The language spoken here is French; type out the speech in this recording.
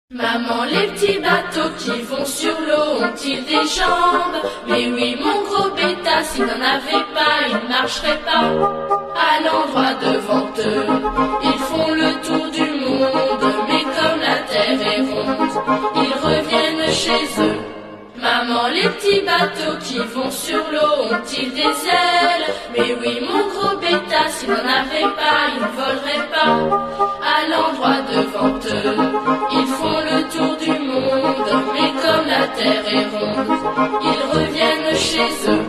Maman, les petits bateaux qui vont sur l'eau ont-ils des jambes? Mais oui, mon gros bêta, s'il n'en avait pas, il ne marcherait pas. À l'endroit devant eux, ils font le tour du monde, mais comme la terre est ronde, ils reviennent chez eux. Maman, les petits bateaux qui vont sur l'eau ont-ils des ailes? Mais oui, mon gros bêta, s'il n'en avait pas, il ne volerait pas. À l'endroit devant eux, ils font le tour du monde, mais comme la terre est ronde, ils reviennent chez eux.